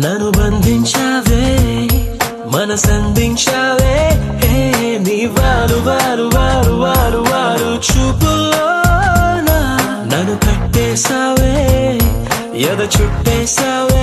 నన్ను బంధించావే మనసందించావే నీ వారు వారు వారు వారు వారు చూపులోనా నన్ను కట్టేశావే ఎద చుట్టేశావే